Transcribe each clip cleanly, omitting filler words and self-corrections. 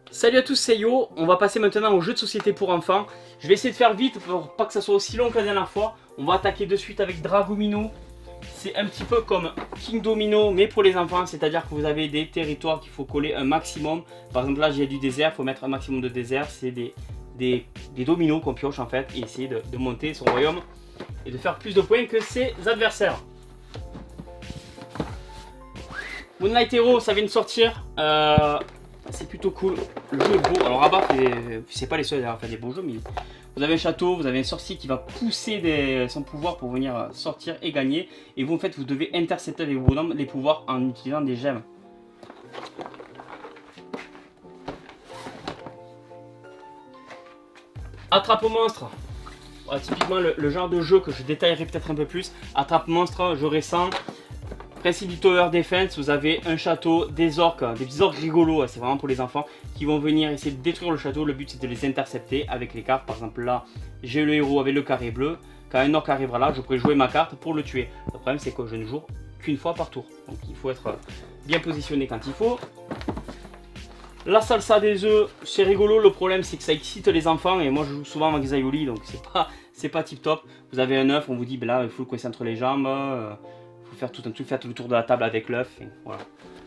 Salut à tous, c'est Yo. On va passer maintenant au jeu de société pour enfants. Je vais essayer de faire vite pour pas que ça soit aussi long que la dernière fois. On va attaquer de suite avec Dragomino. C'est un petit peu comme King Domino mais pour les enfants, c'est-à-dire que vous avez des territoires qu'il faut coller un maximum. Par exemple là j'ai du désert, il faut mettre un maximum de désert. C'est des dominos qu'on pioche en fait et essayer de monter son royaume et de faire plus de points que ses adversaires. Moonlight Hero, ça vient de sortir. C'est plutôt cool. Le jeu est beau. Alors Rabat, c'est pas les seuls à faire des beaux jeux, mais vous avez un château, vous avez un sorcier qui va pousser son pouvoir pour venir sortir et gagner. Et vous, en fait, vous devez intercepter avec vos bonhommes les pouvoirs en utilisant des gemmes. Attrape monstre. Voilà, typiquement le genre de jeu que je détaillerai peut-être un peu plus. Attrape monstre, jeu récent. Principe du Tower Defense, vous avez un château, des orques, des petits orques rigolos, c'est vraiment pour les enfants, qui vont venir essayer de détruire le château. Le but c'est de les intercepter avec les cartes. Par exemple là, j'ai le héros avec le carré bleu. Quand un orque arrivera là, je pourrais jouer ma carte pour le tuer. Le problème c'est que je ne joue qu'une fois par tour. Donc il faut être bien positionné quand il faut. La salsa des œufs, c'est rigolo. Le problème c'est que ça excite les enfants. Et moi je joue souvent avec Xayoli, donc c'est pas tip top. Vous avez un œuf, on vous dit ben là il faut le coincer entre les jambes. Faire tout un truc, faire tout le tour de la table avec l'œuf. Voilà.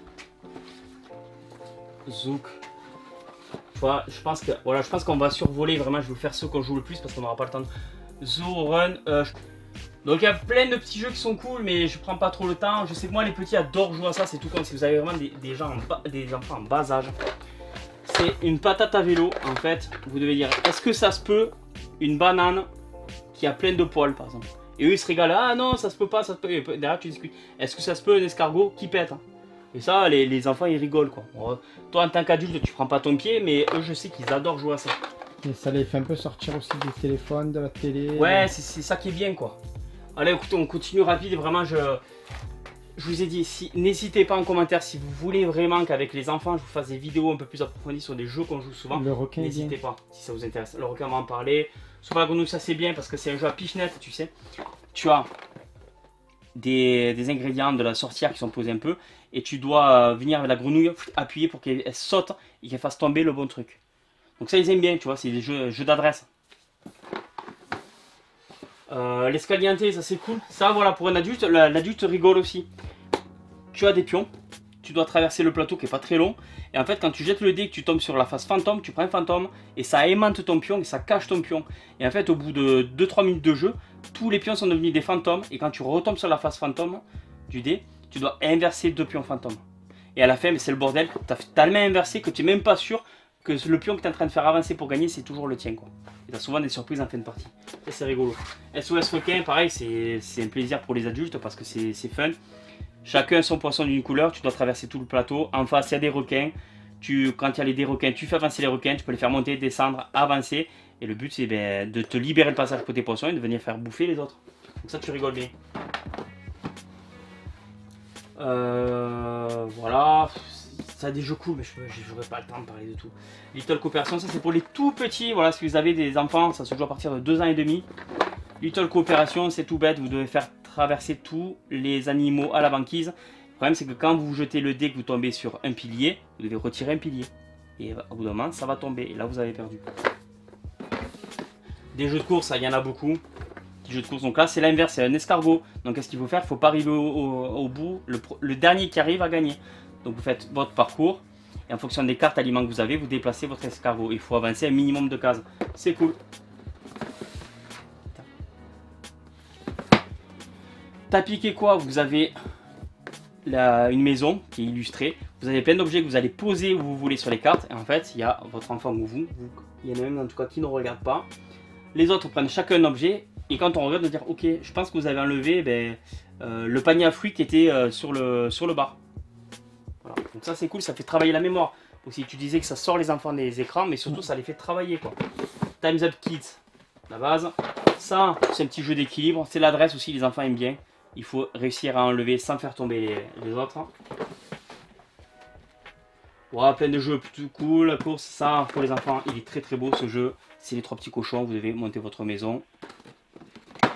Zouk. Voilà, je pense qu'on va survoler vraiment. Je vais vous faire ceux qu'on joue le plus parce qu'on n'aura pas le temps de Zoo Run. Donc il y a plein de petits jeux qui sont cool, mais je prends pas trop le temps. Je sais que moi les petits adorent jouer à ça. C'est tout comme si vous avez vraiment des enfants en bas âge. C'est une patate à vélo en fait. Vous devez dire est-ce que ça se peut une banane qui a plein de poils par exemple. Et eux ils se régalent, ah non ça se peut pas, ça se peut. Et derrière tu discutes, est-ce que ça se peut un escargot qui pète hein. Et ça les enfants ils rigolent quoi. Bon, toi en tant qu'adulte tu prends pas ton pied, mais eux je sais qu'ils adorent jouer à ça. Et ça les fait un peu sortir aussi du téléphone, de la télé. Ouais c'est ça qui est bien quoi. Allez écoutez on continue rapide, vraiment je vous ai dit, n'hésitez pas en commentaire si vous voulez vraiment qu'avec les enfants je vous fasse des vidéos un peu plus approfondies sur des jeux qu'on joue souvent. Le requin, n'hésitez pas si ça vous intéresse. Le requin on va en parler. Sur la grenouille ça c'est bien parce que c'est un jeu à pichenette tu sais. Tu as des ingrédients de la sorcière qui sont posés un peu et tu dois venir avec la grenouille appuyer pour qu'elle saute et qu'elle fasse tomber le bon truc. Donc ça ils aiment bien tu vois, c'est des jeux d'adresse. L'escalier ça c'est cool. Ça voilà pour un adulte, l'adulte rigole aussi. Tu as des pions, tu dois traverser le plateau qui est pas très long. Et en fait quand tu jettes le dé et que tu tombes sur la face fantôme, tu prends un fantôme et ça aimante ton pion et ça cache ton pion. Et en fait au bout de 2-3 minutes de jeu, tous les pions sont devenus des fantômes. Et quand tu retombes sur la face fantôme du dé, tu dois inverser 2 pions fantômes. Et à la fin c'est le bordel, tu as tellement inversé que tu n'es même pas sûr que le pion que tu es en train de faire avancer pour gagner c'est toujours le tien quoi. Et tu as souvent des surprises en fin de partie. Ça c'est rigolo. SOS requin pareil c'est un plaisir pour les adultes parce que c'est fun. Chacun son poisson d'une couleur, tu dois traverser tout le plateau. En face, il y a des requins. Quand il y a des requins, tu fais avancer les requins. Tu peux les faire monter, descendre, avancer. Et le but, c'est de te libérer le passage pour tes poissons et de venir faire bouffer les autres. Donc ça, tu rigoles bien. Voilà. Ça a des jeux cool, mais je n'aurai pas le temps de parler de tout. Little Coopération, ça c'est pour les tout petits. Voilà, si vous avez des enfants, ça se joue à partir de 2 ans et demi. Little Coopération, c'est tout bête. Vous devez faire traverser tous les animaux à la banquise. Le problème c'est que quand vous jetez le dé que vous tombez sur un pilier, vous devez retirer un pilier. Et au bout d'un moment ça va tomber et là vous avez perdu. Des jeux de course, il y en a beaucoup. Des jeux de course, donc là c'est l'inverse, c'est un escargot. Donc qu'est-ce qu'il faut faire? Il ne faut pas arriver au bout. Le dernier qui arrive à gagner. Donc vous faites votre parcours et en fonction des cartes aliments que vous avez, vous déplacez votre escargot. Il faut avancer un minimum de cases. C'est cool. T'as piqué quoi? Vous avez une maison qui est illustrée. Vous avez plein d'objets que vous allez poser où vous voulez sur les cartes. Et en fait, il y a votre enfant ou vous. Il y en a même en tout cas qui ne regarde pas. Les autres prennent chacun un objet. Et quand on regarde, on va dire ok, je pense que vous avez enlevé le panier à fruits qui était sur le bar. Voilà. Donc ça c'est cool, ça fait travailler la mémoire. Aussi, tu disais que ça sort les enfants des écrans, mais surtout ça les fait travailler quoi. Time's Up Kids, la base. Ça, c'est un petit jeu d'équilibre. C'est l'adresse aussi, les enfants aiment bien. Il faut réussir à enlever sans faire tomber les autres. Voilà, plein de jeux plutôt cool. La course, ça, pour les enfants, il est très très beau ce jeu. C'est les 3 petits cochons, vous devez monter votre maison.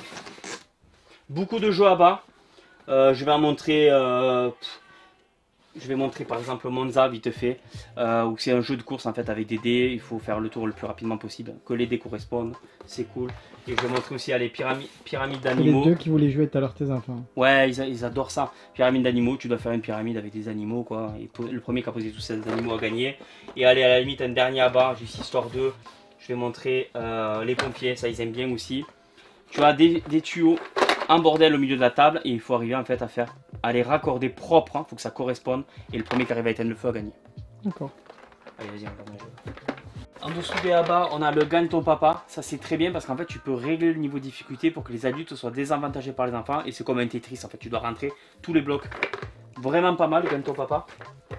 Beaucoup de jeux à bas. Je vais en montrer Je vais montrer par exemple Monza vite fait, où c'est un jeu de course en fait avec des dés, il faut faire le tour le plus rapidement possible, que les dés correspondent, c'est cool. Et je vais montrer aussi les pyramides d'animaux. Les deux qui voulaient jouer tout à l'heure tes enfants. Ouais, ils adorent ça. Pyramide d'animaux, tu dois faire une pyramide avec des animaux quoi. Et le premier qui a posé tous ces animaux a gagné. Et allez, à la limite un dernier à bas, juste histoire de... Je vais montrer les pompiers, ça ils aiment bien aussi. Tu as des tuyaux en bordel au milieu de la table et il faut arriver en fait à les raccorder propres, faut que ça corresponde. Et le premier qui arrive à éteindre le feu a gagné. D'accord. Allez, vas-y, on va jouer. En dessous des abats, on a le gagne ton papa. Ça c'est très bien parce qu'en fait tu peux régler le niveau de difficulté pour que les adultes soient désavantagés par les enfants. Et c'est comme un Tetris en fait, tu dois rentrer tous les blocs. Vraiment pas mal le gagne ton papa.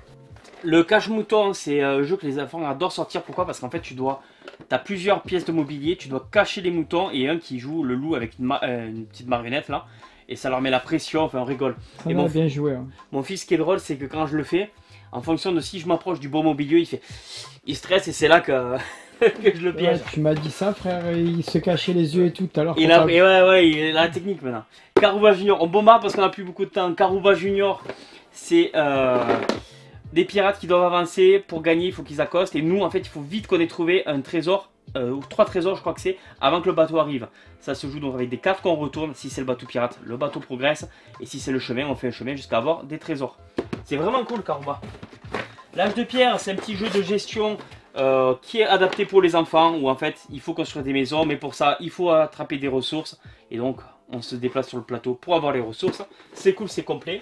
Le cache-mouton, c'est un jeu que les enfants adorent sortir. Pourquoi? Parce qu'en fait tu as plusieurs pièces de mobilier, tu dois cacher les moutons et un qui joue le loup avec une petite marionnette là. Et ça leur met la pression, enfin on rigole. Ça va bien joué. Hein. Mon fils, ce qui est drôle, c'est que quand je le fais, en fonction de si je m'approche du bon mobilier, il stresse et c'est là que, que je le piège. Ouais, tu m'as dit ça frère, il se cachait les yeux et tout à l'heure. Il a la technique maintenant. Karuba Junior, on bombarde parce qu'on n'a plus beaucoup de temps. Karuba Junior, c'est des pirates qui doivent avancer. Pour gagner, il faut qu'ils accostent. Et nous, en fait, il faut vite qu'on ait trouvé un trésor, ou 3 trésors, je crois que c'est, avant que le bateau arrive. Ça se joue donc avec des cartes qu'on retourne. Si c'est le bateau pirate, le bateau progresse. Et si c'est le chemin, on fait un chemin jusqu'à avoir des trésors. C'est vraiment cool, Karuba. L'âge de pierre, c'est un petit jeu de gestion qui est adapté pour les enfants. Où en fait, il faut construire des maisons. Mais pour ça, il faut attraper des ressources. Et donc, on se déplace sur le plateau pour avoir les ressources. C'est cool, c'est complet.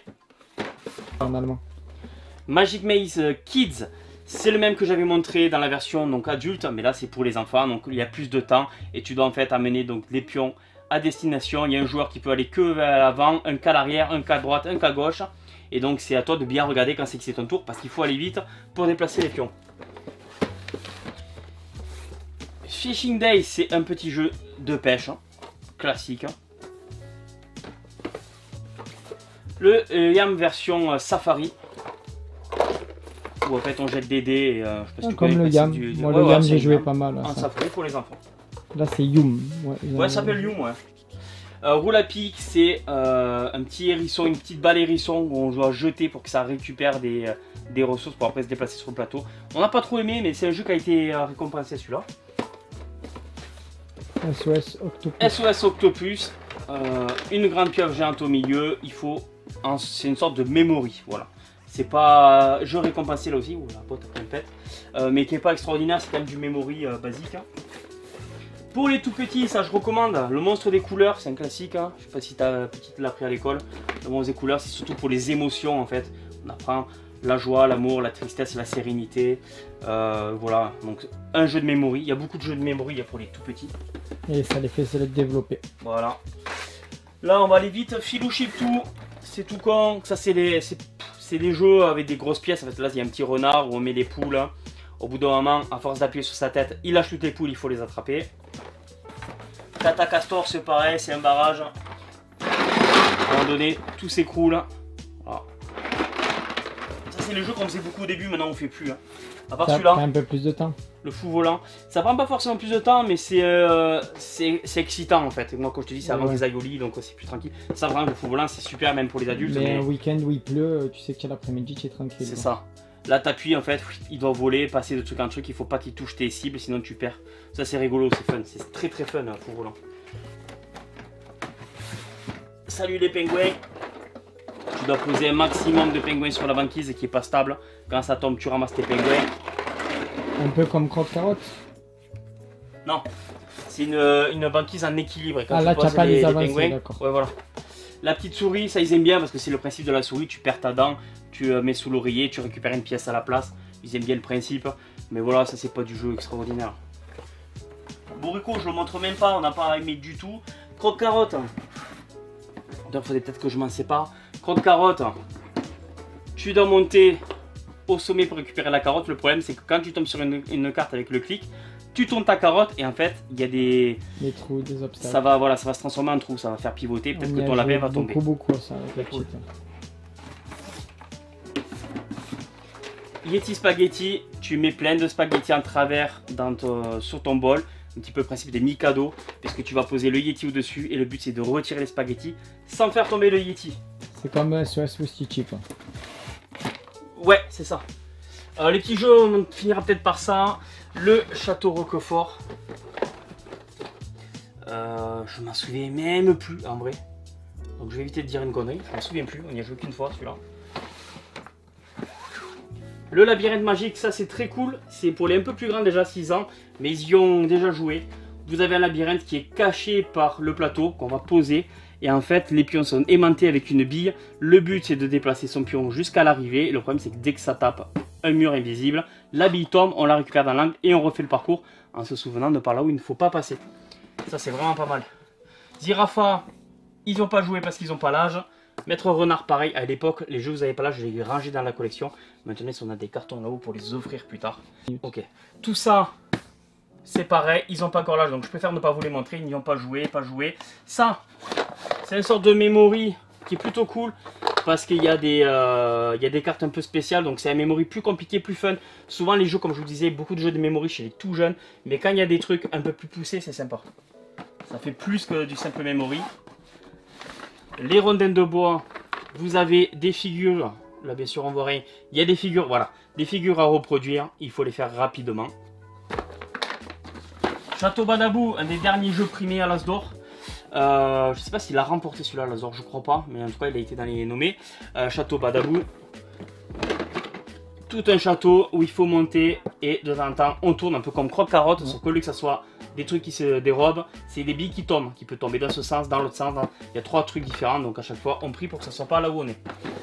En allemand. Magic Maze Kids, c'est le même que j'avais montré dans la version donc adulte, mais là c'est pour les enfants, donc il y a plus de temps et tu dois en fait amener donc les pions à destination. Il y a un joueur qui peut aller que vers l'avant, un qu'à l'arrière, un qu'à droite, un qu'à gauche, et donc c'est à toi de bien regarder quand c'est que c'est ton tour parce qu'il faut aller vite pour déplacer les pions. Fishing Day, c'est un petit jeu de pêche classique. Le Yam version Safari. Où en fait on jette des dés et je sais pas si tu comme connais le Yam. Moi le Yam j'ai joué pas mal. En Safari pour les enfants. Là c'est Yum. Ouais, ça s'appelle Yum, ouais. Roule à pic, c'est un petit hérisson, une petite balle hérisson où on doit jeter pour que ça récupère des ressources pour après se déplacer sur le plateau. On n'a pas trop aimé, mais c'est un jeu qui a été récompensé celui-là. SOS Octopus. SOS Octopus, une grande pieuvre géante au milieu, c'est une sorte de memory, voilà. C'est pas jeu récompensé là aussi, où la boîte a plein de fête, mais qui n'est pas extraordinaire, c'est quand même du memory basique. Hein. Pour les tout petits, ça je recommande, le monstre des couleurs, c'est un classique, hein. Je sais pas si ta petite l'a pris à l'école. Le monstre des couleurs, c'est surtout pour les émotions en fait. On apprend la joie, l'amour, la tristesse, la sérénité. Voilà, donc un jeu de memory. Il y a beaucoup de jeux de memory pour les tout petits. Et ça les fait se les développer. Voilà. Là, on va aller vite. Filou Chiptou, c'est tout con. Ça, c'est des jeux avec des grosses pièces. En fait, là, il y a un petit renard où on met des poules. Hein. Au bout d'un moment, à force d'appuyer sur sa tête, il lâche toutes les poules, il faut les attraper. Tata Castor, c'est pareil, c'est un barrage. À un moment donné, tout s'écroule. Voilà. Ça, c'est les jeux qu'on faisait beaucoup au début, maintenant on ne fait plus. Hein. À part celui-là. Ça prend un peu plus de temps. Le fou volant. Ça prend pas forcément plus de temps, mais c'est excitant en fait. Et moi, quand je te dis, c'est avant qu'ils aillent au lit, donc c'est plus tranquille. Ça, vraiment, le fou volant, c'est super, même pour les adultes. Mais un week-end où il pleut, tu sais que l'après-midi, tu es tranquille. C'est ça. Là, t'appuies en fait, il doit voler, passer de truc en truc. Il faut pas qu'il touche tes cibles, sinon tu perds. Ça, c'est rigolo, c'est fun. C'est très très fun, un fou volant. Salut les pingouins. Tu dois poser un maximum de pingouins sur la banquise qui est pas stable. Quand ça tombe, tu ramasses tes pingouins. Un peu comme crotte-carotte. Non, c'est une banquise en équilibre. Et quand là, tu n'as pas les pingouins, d'accord. Ouais, voilà. La petite souris, ça ils aiment bien parce que c'est le principe de la souris. Tu perds ta dent, tu mets sous l'oreiller, tu récupères une pièce à la place. Ils aiment bien le principe. Mais voilà, ça c'est pas du jeu extraordinaire. Bourrico, je le montre même pas, on n'a pas aimé du tout. Croque-carotte. Il faudrait peut-être que je m'en sépare. Croque-carotte. Tu dois monter au sommet pour récupérer la carotte. Le problème c'est que quand tu tombes sur une carte avec le clic, tu tournes ta carotte et en fait il y a des trous, des obstacles. Ça va se transformer en trou, ça va faire pivoter, peut-être que ton lapin va tomber. Beaucoup ça avec la petite. Yeti Spaghetti, tu mets plein de spaghettis en travers sur ton bol. Un petit peu le principe des Mikado, puisque tu vas poser le Yeti au-dessus et le but c'est de retirer les spaghettis sans faire tomber le Yeti. C'est comme SOS Oustichi quoi. Ouais, c'est ça. Les petits jeux, on finira peut-être par ça. Le château Roquefort. Je m'en souviens même plus en vrai. Donc je vais éviter de dire une connerie. Je m'en souviens plus. On n'y a joué qu'une fois celui-là. Le labyrinthe magique, ça c'est très cool. C'est pour les un peu plus grands, déjà 6 ans. Mais ils y ont déjà joué. Vous avez un labyrinthe qui est caché par le plateau qu'on va poser. Et en fait, les pions sont aimantés avec une bille. Le but, c'est de déplacer son pion jusqu'à l'arrivée. Le problème, c'est que dès que ça tape un mur invisible, la bille tombe, on la récupère dans l'angle et on refait le parcours en se souvenant de par là où il ne faut pas passer. Ça, c'est vraiment pas mal. Zirafa, ils n'ont pas joué parce qu'ils n'ont pas l'âge. Maître Renard, pareil. À l'époque, les jeux, vous n'avez pas l'âge, je les ai rangés dans la collection. Maintenant, on a des cartons là-haut pour les offrir plus tard. Ok. Tout ça, c'est pareil. Ils n'ont pas encore l'âge, donc je préfère ne pas vous les montrer. Ils n'y ont pas joué, Ça, c'est une sorte de memory qui est plutôt cool parce qu'il y a des cartes un peu spéciales, donc c'est un memory plus compliqué, plus fun. Souvent les jeux, comme je vous disais, beaucoup de jeux de memory chez les tout jeunes, mais quand il y a des trucs un peu plus poussés, c'est sympa. Ça fait plus que du simple memory. Les rondins de bois, vous avez des figures, là bien sûr on voit rien, il y a des figures, voilà, des figures à reproduire, il faut les faire rapidement. Château Badabou, un des derniers jeux primés à l'As d'Or. Je ne sais pas s'il a remporté celui-là, l'As d'Or, je crois pas, mais en tout cas il a été dans les nommés. Château Badabou. Tout un château où il faut monter et de temps en temps on tourne un peu comme croque-carotte, sauf que lieu que ça soit des trucs qui se dérobent, c'est des billes qui tombent, qui peuvent tomber dans ce sens, dans l'autre sens. Il y a 3 trucs différents, donc à chaque fois on prie pour que ça soit pas là où on est.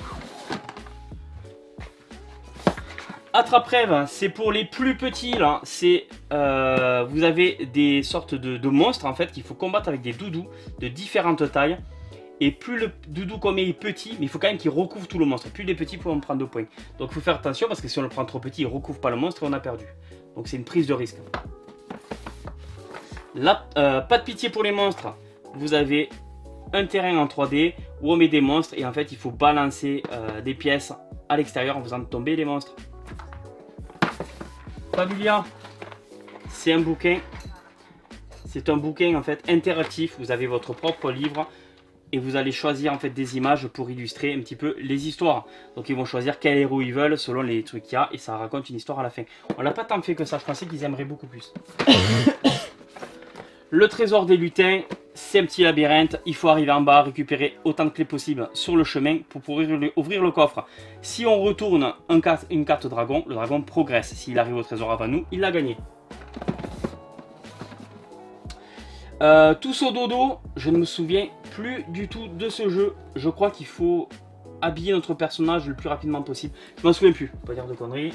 Attrape-rêve, c'est pour les plus petits là, c'est vous avez des sortes de monstres en fait qu'il faut combattre avec des doudous de différentes tailles. Et plus le doudou qu'on met est petit, mais il faut quand même qu'il recouvre tout le monstre. Plus il est petit, plus on prend 2 points. Donc il faut faire attention parce que si on le prend trop petit, il ne recouvre pas le monstre et on a perdu. Donc c'est une prise de risque. Là, pas de pitié pour les monstres. Vous avez un terrain en 3D où on met des monstres et en fait il faut balancer des pièces à l'extérieur en faisant tomber les monstres. Fabulia, c'est un bouquin. C'est un bouquin en fait interactif. Vous avez votre propre livre. Et vous allez choisir en fait des images pour illustrer un petit peu les histoires. Donc ils vont choisir quel héros ils veulent selon les trucs qu'il y a et ça raconte une histoire à la fin. On l'a pas tant fait que ça, je pensais qu'ils aimeraient beaucoup plus. Le trésor des lutins, c'est un petit labyrinthe. Il faut arriver en bas, récupérer autant de clés possible sur le chemin pour pouvoir ouvrir le coffre. Si on retourne une carte dragon, le dragon progresse. S'il arrive au trésor avant nous, il l'a gagné. Tous au dodo, je ne me souviens plus du tout de ce jeu. Je crois qu'il faut habiller notre personnage le plus rapidement possible. Je m'en souviens plus, pas dire de conneries.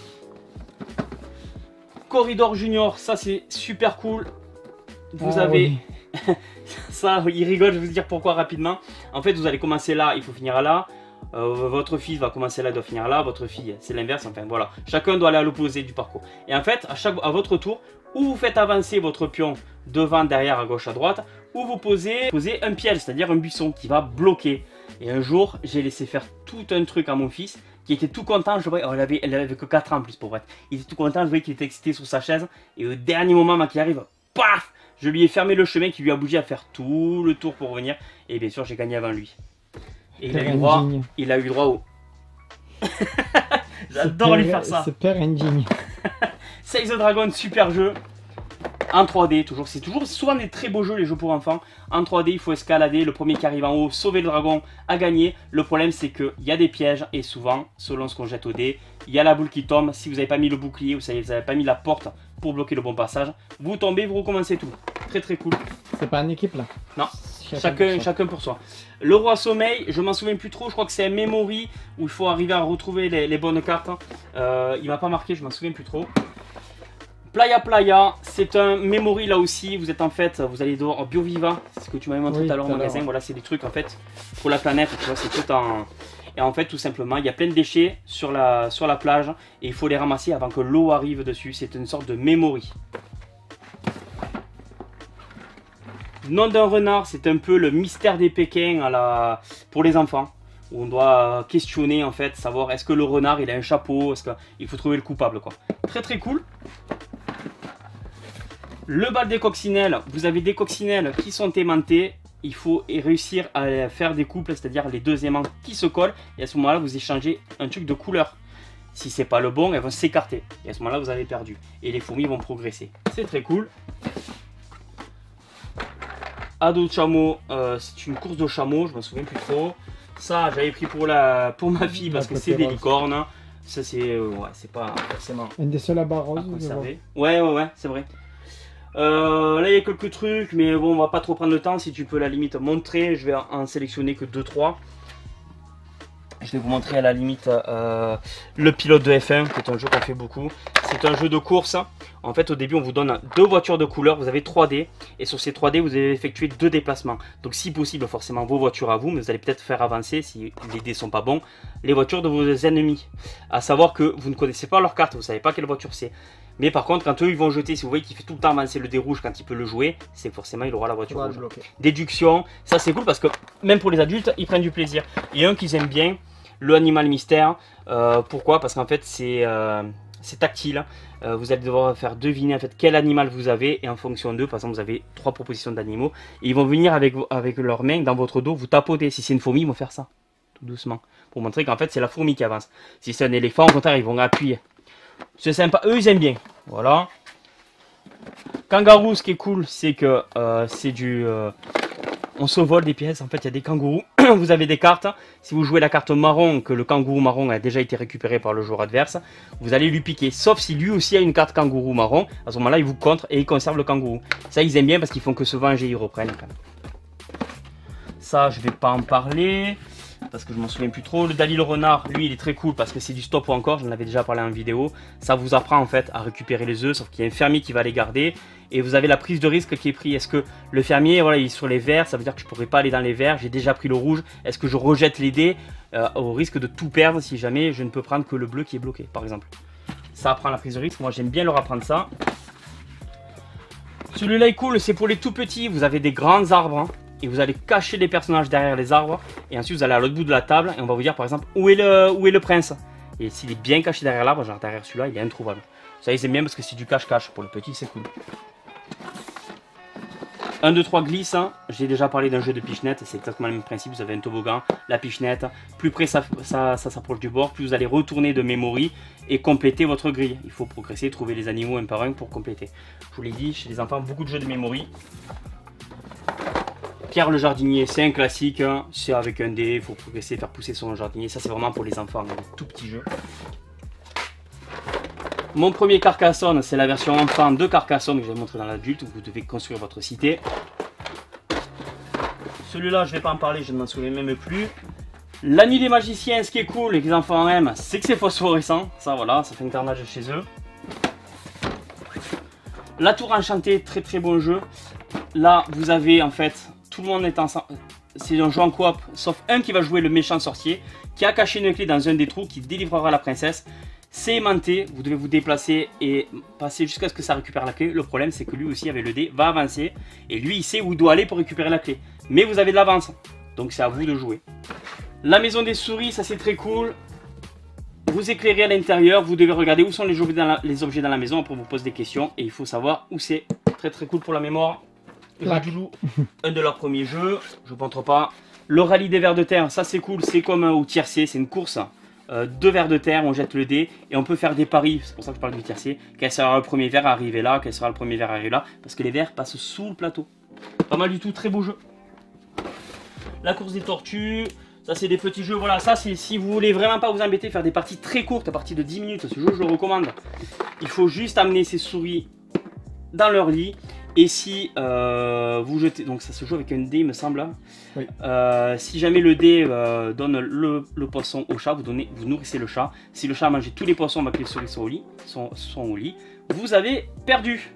Corridor Junior, ça c'est super cool. Vous avez... Oui. Ça, il rigole, je vais vous dire pourquoi rapidement. En fait, vous allez commencer là, il faut finir là. Votre fils va commencer là, doit finir là. Votre fille, c'est l'inverse. Enfin voilà, chacun doit aller à l'opposé du parcours. Et en fait, à votre tour, ou vous faites avancer votre pion devant, derrière, à gauche, à droite, ou vous posez un piège, c'est-à-dire un buisson qui va bloquer. Et un jour, j'ai laissé faire tout un truc à mon fils qui était tout content. Je voyais, elle avait que 4 ans en plus pour être. Il était tout content, je voyais qu'il était excité sur sa chaise. Et au dernier moment, qu'il arrive, paf, je lui ai fermé le chemin qui lui a obligé à faire tout le tour pour revenir. Et bien sûr, j'ai gagné avant lui. Et il a eu droit au... J'adore lui faire ça. Super engine. Save the Dragon, super jeu. En 3D, toujours. C'est souvent des très beaux jeux, les jeux pour enfants. En 3D, il faut escalader. Le premier qui arrive en haut, sauver le dragon, a gagné. Le problème, c'est qu'il y a des pièges. Et souvent, selon ce qu'on jette au dé, il y a la boule qui tombe. Si vous n'avez pas mis le bouclier ou si vous n'avez pas mis la porte pour bloquer le bon passage, vous tombez, vous recommencez tout. Très très cool. C'est pas en équipe là? Non. Chacun pour soi. Le roi sommeil, je m'en souviens plus trop, je crois que c'est un memory où il faut arriver à retrouver les bonnes cartes. Il m'a pas marqué, je m'en souviens plus trop. Playa Playa, c'est un memory là aussi. Vous êtes en fait, vous allez dehors BioViva, c'est ce que tu m'avais montré tout à l'heure au magasin. Voilà, c'est des trucs en fait pour la planète, tu vois, c'est tout en... Et en fait, tout simplement, il y a plein de déchets sur la plage et il faut les ramasser avant que l'eau arrive dessus. C'est une sorte de memory. Nom d'un renard, c'est un peu le mystère des Pékins pour les enfants. Où on doit questionner en fait, savoir est-ce que le renard il a un chapeau, il faut trouver le coupable quoi. Très très cool. Le bal des coccinelles, vous avez des coccinelles qui sont aimantés. Il faut réussir à faire des couples, c'est-à-dire les 2 aimants qui se collent. Et à ce moment-là, vous échangez un truc de couleur. Si c'est pas le bon, elles vont s'écarter. Et à ce moment-là, vous avez perdu. Et les fourmis vont progresser. C'est très cool. Ado de chameau, c'est une course de chameau, je me souviens plus trop. Ça, j'avais pris pour ma fille parce que c'est des licornes. Ça, c'est ouais, c'est pas forcément. Un des seuls à barre rose. Ouais, c'est vrai. Là, il y a quelques trucs, mais bon, on va pas trop prendre le temps. Si tu peux, à la limite, montrer, je vais en sélectionner que 2-3. Je vais vous montrer à la limite le pilote de F1, qui est un jeu qu'on fait beaucoup. C'est un jeu de course. En fait, au début, on vous donne 2 voitures de couleur. Vous avez 3D. Et sur ces 3D, vous avez effectué 2 déplacements. Donc, si possible, forcément, vos voitures à vous. Mais vous allez peut-être faire avancer, si les dés sont pas bons, les voitures de vos ennemis. À savoir que vous ne connaissez pas leur carte. Vous ne savez pas quelle voiture c'est. Mais par contre, quand eux, ils vont jeter, si vous voyez qu'il fait tout le temps avancer le dé rouge quand il peut le jouer, c'est forcément, il aura la voiture rouge. Déduction. Ça, c'est cool parce que même pour les adultes, ils prennent du plaisir. Et un qu'ils aiment bien, le animal mystère. Pourquoi? Parce qu'en fait c'est tactile. Vous allez devoir faire deviner en fait quel animal vous avez, et en fonction d'eux, par exemple vous avez 3 propositions d'animaux, et ils vont venir avec leurs mains dans votre dos vous tapoter. Si c'est une fourmi, ils vont faire ça tout doucement pour montrer qu'en fait c'est la fourmi qui avance. Si c'est un éléphant, au contraire, ils vont appuyer. C'est sympa, eux ils aiment bien. Voilà. Kangaroo, ce qui est cool, c'est que c'est du on se vole des pièces. En fait, il y a des kangourous. Vous avez des cartes. Si vous jouez la carte marron, que le kangourou marron a déjà été récupéré par le joueur adverse, vous allez lui piquer. Sauf si lui aussi a une carte kangourou marron. À ce moment-là, il vous contre et il conserve le kangourou. Ça, ils aiment bien parce qu'ils font que se venger et ils reprennent. Quand même. Ça, je vais pas en parler parce que je m'en souviens plus trop. Le Dali le renard, lui, il est très cool parce que c'est du stop ou encore. J'en avais déjà parlé en vidéo. Ça vous apprend en fait à récupérer les œufs, sauf qu'il y a un fermier qui va les garder. Et vous avez la prise de risque qui est prise. Est-ce que le fermier, voilà, il est sur les verts, ça veut dire que je ne pourrais pas aller dans les verts. J'ai déjà pris le rouge. Est-ce que je rejette les dés au risque de tout perdre si jamais je ne peux prendre que le bleu qui est bloqué, par exemple. Ça apprend la prise de risque. Moi, j'aime bien leur apprendre ça. Celui-là est cool, c'est pour les tout petits. Vous avez des grands arbres. Hein, et vous allez cacher les personnages derrière les arbres. Et ensuite, vous allez à l'autre bout de la table. Et on va vous dire, par exemple, où est le prince. Et s'il est bien caché derrière l'arbre, genre derrière celui-là, il est introuvable. Ça, ils aiment bien parce que c'est du cache-cache. Pour le petit, c'est cool. 1, 2, 3 glisse, hein. J'ai déjà parlé d'un jeu de pichenette, c'est exactement le même principe, vous avez un toboggan, la pichenette, plus près ça s'approche du bord, plus vous allez retourner de memory et compléter votre grille. Il faut progresser, trouver les animaux un par un pour compléter. Je vous l'ai dit, chez les enfants, beaucoup de jeux de memory. Pierre le jardinier, c'est un classique, hein. C'est avec un dé, il faut progresser, faire pousser son jardinier, ça c'est vraiment pour les enfants, un tout petit jeu. Mon premier Carcassonne, c'est la version enfant de Carcassonne que j'ai montré dans l'adulte, où vous devez construire votre cité. Celui-là, je ne vais pas en parler, je ne m'en souviens même plus. La nuit des magiciens, ce qui est cool et que les enfants aiment, c'est que c'est phosphorescent. Ça, voilà, ça fait un carnage chez eux. La tour enchantée, très très bon jeu. Là, vous avez en fait, tout le monde est ensemble. C'est un jeu en coop, sauf un qui va jouer le méchant sorcier, qui a caché une clé dans un des trous, qui délivrera la princesse. C'est aimanté, vous devez vous déplacer et passer jusqu'à ce que ça récupère la clé. Le problème, c'est que lui aussi, avec le dé, va avancer. Et lui, il sait où il doit aller pour récupérer la clé. Mais vous avez de l'avance, donc c'est à vous de jouer. La maison des souris, ça c'est très cool. Vous éclairez à l'intérieur, vous devez regarder où sont les objets dans la maison. Après, vous pose des questions et il faut savoir où c'est. Très très cool pour la mémoire. Radoulou, un de leurs premiers jeux, je ne montre pas. Le rallye des vers de terre, ça c'est cool, c'est comme au tiercé, c'est une course. 2 vers de terre, on jette le dé et on peut faire des paris, c'est pour ça que je parle du tiercé. Quel sera le premier vers à arriver là, quel sera le premier vers à arriver là, parce que les vers passent sous le plateau. Pas mal du tout, très beau jeu. La course des tortues, ça c'est des petits jeux, voilà, ça c'est si vous voulez vraiment pas vous embêter, faire des parties très courtes, à partir de 10 minutes, ce jeu je le recommande. Il faut juste amener ses souris dans leur lit. Et si vous jetez, donc ça se joue avec un dé, il me semble. Oui. Si jamais le dé donne le poisson au chat, vous nourrissez le chat. Si le chat a mangé tous les poissons avec les souris sont au lit, vous avez perdu.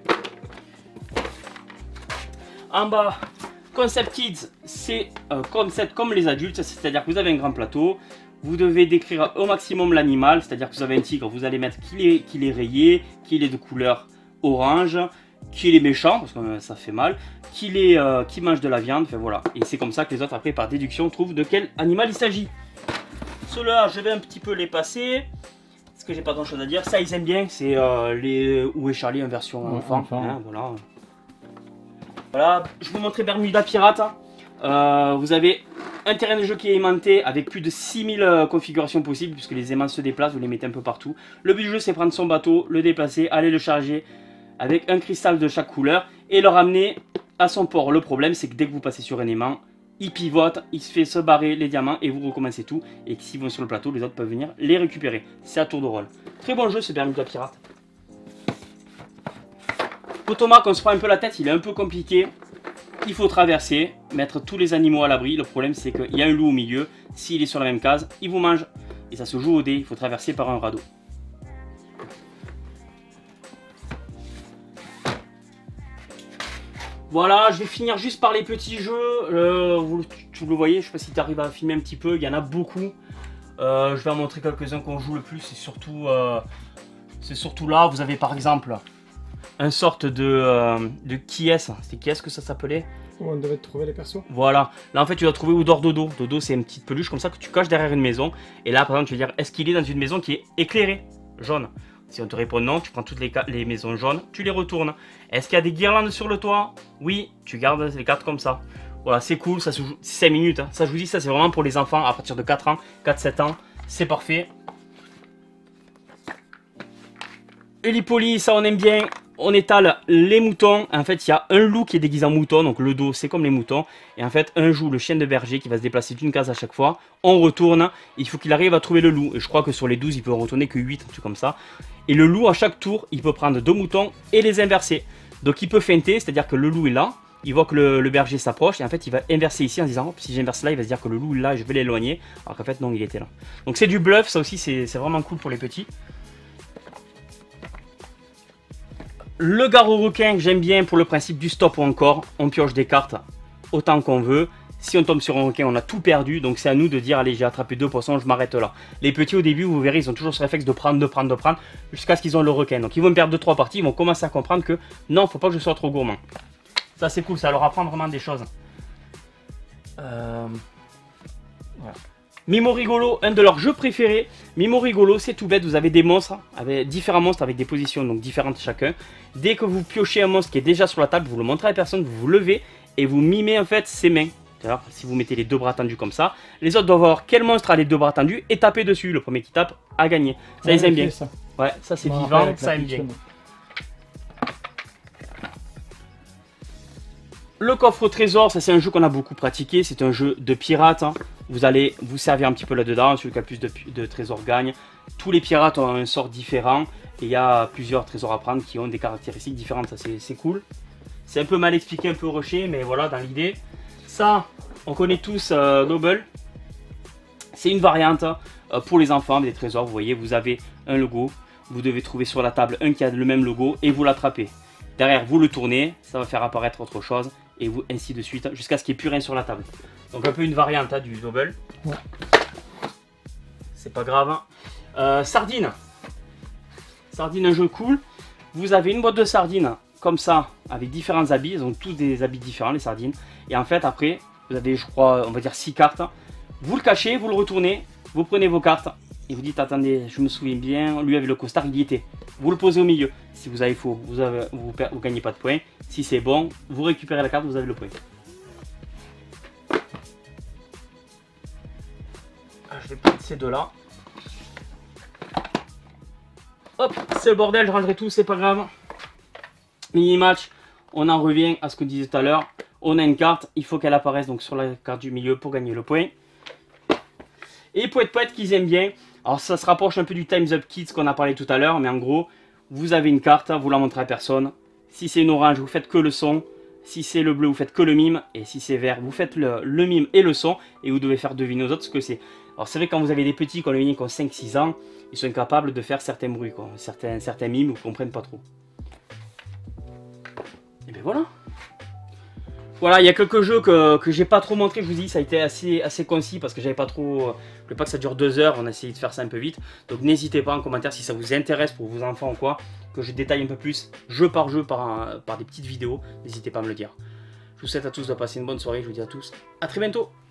En bas, Concept Kids, c'est comme les adultes, c'est-à-dire que vous avez un grand plateau. Vous devez décrire au maximum l'animal, c'est-à-dire que vous avez un tigre, vous allez mettre qu'il est rayé, qu'il est de couleur orange, qu'il est méchant, parce que ça fait mal, qu'il mange de la viande, enfin voilà. Et c'est comme ça que les autres, après, par déduction, trouvent de quel animal il s'agit. Ceux-là, je vais un petit peu les passer, parce que j'ai pas grand-chose à dire. Ça, ils aiment bien, c'est les Où est Charlie en version enfant. Hein, voilà. Voilà, je vous montrer Bermuda Pirate. Vous avez Un terrain de jeu qui est aimanté avec plus de 6000 configurations possibles puisque les aimants se déplacent, vous les mettez un peu partout. Le but du jeu c'est prendre son bateau, le déplacer, aller le charger avec un cristal de chaque couleur et le ramener à son port. Le problème c'est que dès que vous passez sur un aimant, il pivote, il se fait se barrer les diamants et vous recommencez tout. Et que s'ils vont sur le plateau, les autres peuvent venir les récupérer. C'est à tour de rôle. Très bon jeu ce Bermuda Pirate. Potomac, on se prend un peu la tête, il est un peu compliqué. Il faut traverser, mettre tous les animaux à l'abri. Le problème c'est qu'il y a un loup au milieu. S'il est sur la même case, il vous mange. Et ça se joue au dé, il faut traverser par un radeau. Voilà, je vais finir juste par les petits jeux. Vous le voyez, je ne sais pas si tu arrives à filmer un petit peu, il y en a beaucoup. Je vais en montrer quelques-uns qu'on joue le plus. C'est surtout là, vous avez par exemple une sorte de qui est-ce. C'était qui est-ce que ça s'appelait? On devait trouver les persos. Voilà, là en fait tu dois trouver où dort Dodo. Dodo c'est une petite peluche comme ça que tu caches derrière une maison. Et là par exemple tu vas dire, est-ce qu'il est dans une maison qui est éclairée, jaune? Si on te répond non, tu prends toutes les maisons jaunes, tu les retournes. Est-ce qu'il y a des guirlandes sur le toit? Oui, tu gardes les cartes comme ça. Voilà, c'est cool, ça se joue 5 minutes. Hein. Ça je vous dis, ça c'est vraiment pour les enfants à partir de 4 ans, 4-7 ans. C'est parfait. Hélipoli, ça on aime bien. On étale les moutons. En fait, il y a un loup qui est déguisé en mouton. Donc le dos, c'est comme les moutons. Et en fait, un joue le chien de berger qui va se déplacer d'une case à chaque fois. On retourne. Il faut qu'il arrive à trouver le loup. Et je crois que sur les 12, il peut en retourner que 8, un truc comme ça. Et le loup, à chaque tour, il peut prendre 2 moutons et les inverser. Donc il peut feinter, c'est-à-dire que le loup est là. Il voit que le berger s'approche. Et en fait, il va inverser ici en disant, oh, si j'inverse là, il va se dire que le loup est là, je vais l'éloigner. Alors qu'en fait, non, il était là. Donc c'est du bluff. Ça aussi, c'est vraiment cool pour les petits. Le garrot requin, j'aime bien pour le principe du stop ou encore. On pioche des cartes autant qu'on veut. Si on tombe sur un requin, on a tout perdu. Donc c'est à nous de dire, allez, j'ai attrapé 2 poissons, je m'arrête là. Les petits au début, vous verrez, ils ont toujours ce réflexe de prendre, jusqu'à ce qu'ils ont le requin. Donc ils vont perdre 2-3 parties, ils vont commencer à comprendre que non, faut pas que je sois trop gourmand. Ça c'est cool, ça leur apprend vraiment des choses. Voilà. Mimo Rigolo, un de leurs jeux préférés. Mimo Rigolo, c'est tout bête, vous avez des monstres, avec différents monstres avec des positions donc différentes chacun. Dès que vous piochez un monstre qui est déjà sur la table, vous le montrez à la personne, vous vous levez et vous mimez en fait ses mains. Alors, si vous mettez les 2 bras tendus comme ça, les autres doivent voir quel monstre a les 2 bras tendus et taper dessus. Le premier qui tape a gagné. Ça, ils aiment bien. Ça. Ouais, ça c'est vivant, ça aime bien. Le coffre au trésor, ça c'est un jeu qu'on a beaucoup pratiqué, c'est un jeu de pirates. Hein. Vous allez vous servir un petit peu là-dedans, celui qui a le plus de trésors gagne. Tous les pirates ont un sort différent et il y a plusieurs trésors à prendre qui ont des caractéristiques différentes, ça c'est cool. C'est un peu mal expliqué, un peu rushé, mais voilà dans l'idée. Ça, on connaît tous Noble. C'est une variante pour les enfants des trésors, vous voyez, vous avez un logo, vous devez trouver sur la table un qui a le même logo et vous l'attrapez. Derrière, vous le tournez, ça va faire apparaître autre chose. Et vous, ainsi de suite, jusqu'à ce qu'il n'y ait plus rien sur la table. Donc un peu une variante hein, du double. Ouais. C'est pas grave. Sardines. Sardines, un jeu cool. Vous avez une boîte de sardines comme ça, avec différents habits. Ils ont tous des habits différents, les sardines. Et en fait, après, vous avez, je crois, on va dire 6 cartes. Vous le cachez, vous le retournez, vous prenez vos cartes. Et vous dites, attendez, je me souviens bien, lui avec le costard, il y était. Vous le posez au milieu. Si vous avez faux, vous gagnez pas de points. Si c'est bon, vous récupérez la carte, vous avez le point. Je vais prendre ces 2 là. Hop, c'est le bordel, je rangerai tout, c'est pas grave. Mini match, on en revient à ce qu'on disait tout à l'heure. On a une carte, il faut qu'elle apparaisse donc sur la carte du milieu pour gagner le point. Et poète qu'ils aiment bien. Alors ça se rapproche un peu du Time's Up Kids qu'on a parlé tout à l'heure, mais en gros, vous avez une carte, vous la montrez à personne. Si c'est une orange, vous faites que le son. Si c'est le bleu, vous faites que le mime. Et si c'est vert, vous faites le mime et le son. Et vous devez faire deviner aux autres ce que c'est. Alors c'est vrai quand vous avez des petits qui ont 5-6 ans, ils sont incapables de faire certains bruits, quoi. Certains mimes, vous ne comprennent pas trop. Et bien voilà. Voilà, il y a quelques jeux que j'ai pas trop montré, je vous dis, ça a été assez concis parce que j'avais pas trop... Je voulais pas que ça dure 2 heures, on a essayé de faire ça un peu vite. Donc n'hésitez pas en commentaire si ça vous intéresse pour vos enfants ou quoi, que je détaille un peu plus, jeu par jeu, par des petites vidéos, n'hésitez pas à me le dire. Je vous souhaite à tous de passer une bonne soirée, je vous dis à tous, à très bientôt.